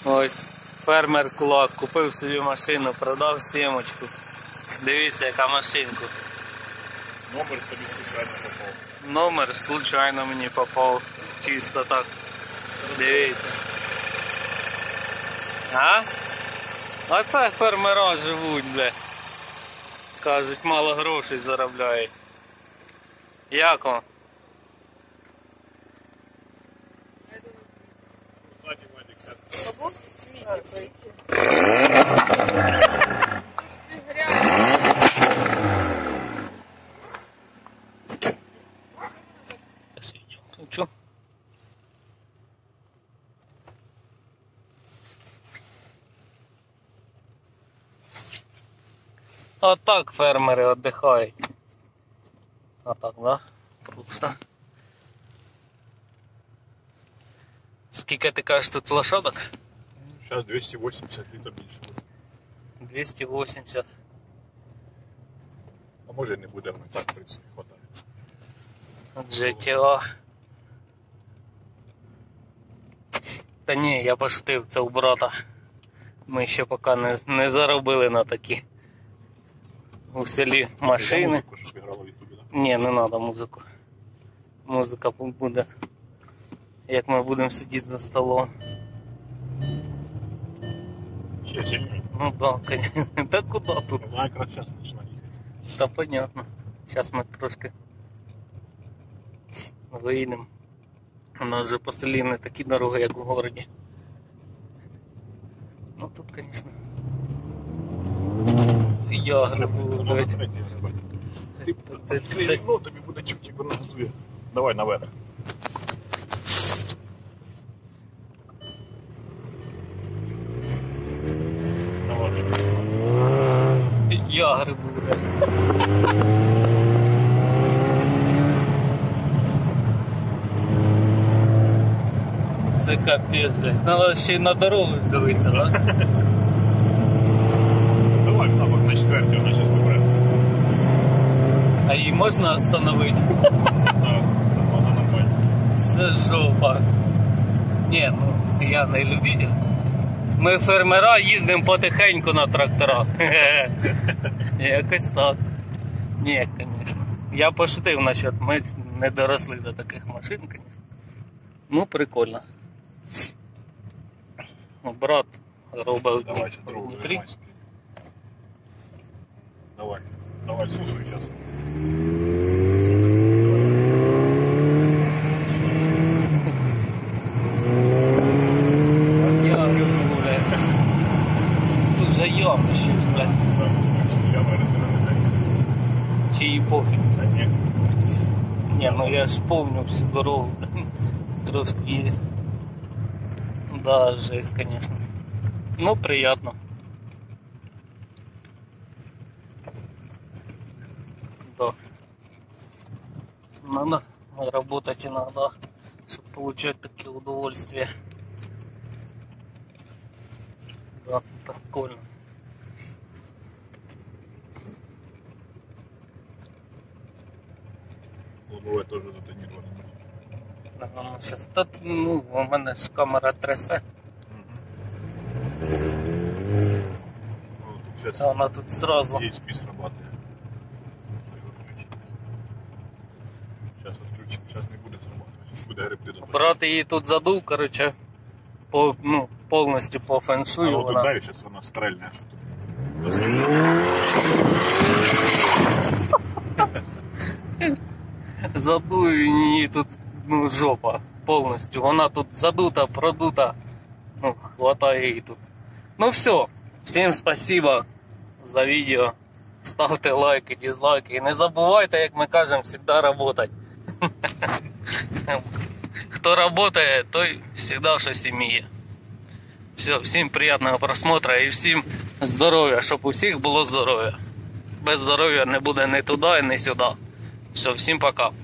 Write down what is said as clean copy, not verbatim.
Ось фермер Кулак купив собі машину, продав сімочку. Дивіться, яка машинка. Номер тобі случайно попав. Номер случайно мені попав. Чисто так. Дивіться. А? Оце фермера живуть, бля. Кажуть, мало грошей заробляють. Як вам? Ззаді Вадик сяде. Бабу? Смійте, прийти. Ти грязний. Чу? А так фермери віддихають. А так, да? Просто. Скільки ти кажеш тут лошадок? Зараз 280 літрів більше. 280. А може не буде, воно так, в принципі, хватає. GTA. Та ні, я пошутив, це у брата. Ми ще поки не заробили на такі. У селі машини. Музику, щоб грала в ютубі, так? Ні, не треба музику. Музика буде, як ми будемо сидіти за столом. Ще сильніше. Ну так, да, конечно. Та куди тут? Вона якраз зараз почне їхати. Та понятно. Зараз ми трошки виїдемо. У нас вже по селі не такі дороги, як у городі. Ну тут, звісно. Ягри будуть. Це Ну, тобі буде чути, як вона газує. Давай наверх. ягри будуть. Це капець, блядь. Треба ще й на дорогу дивитися, так? Давай тапок на четвертій, вона зараз вибере. А її можна остановити? Так, тормоза нормально. Це жопа. Ні, ну я не любитель. Ми фермера їздимо потихеньку на тракторах. Якось так. Ні, звісно. Я пошутив насчет, ми не доросли до таких машин, звісно. Ну, прикольно. Брат робив Давай, в другу Дніпрі. вижимай. Давай, давай, слушай сейчас. Я люблю, блядь. Тут же явно щось, блядь. Чи їй пофіг. Ні, ну я ж помню всю дорогу. Трошки є. Да, жесть, конечно. Ну, приятно. Да. Надо работать иногда, чтобы получать такие удовольствия. Да, прикольно. Лобове тоже затонировано. Сейчас тут, ну, у мене ж камера трясе. Она тут сразу. ESP срабатывает. Сейчас отключим, сейчас не будет срабатывать. Буде гребти. Брат її тут задув, короче, по, ну, повністю по феншую. А вот тут далі, зараз вона стрельне, що тут. Задув її тут, ну, жопа повністю. Вона тут задута, продута. Ну, хватає її тут. Ну все, всім спасибо за відео. Ставте лайки, дизлайки. І не забувайте, як ми кажемо, завжди працювати. Хто працює, той завжди щось вміє. Все, всім приємного просмотру і всім здоров'я, щоб у всіх було здоров'я. Без здоров'я не буде ні туди, ні сюди. Все, всім пока.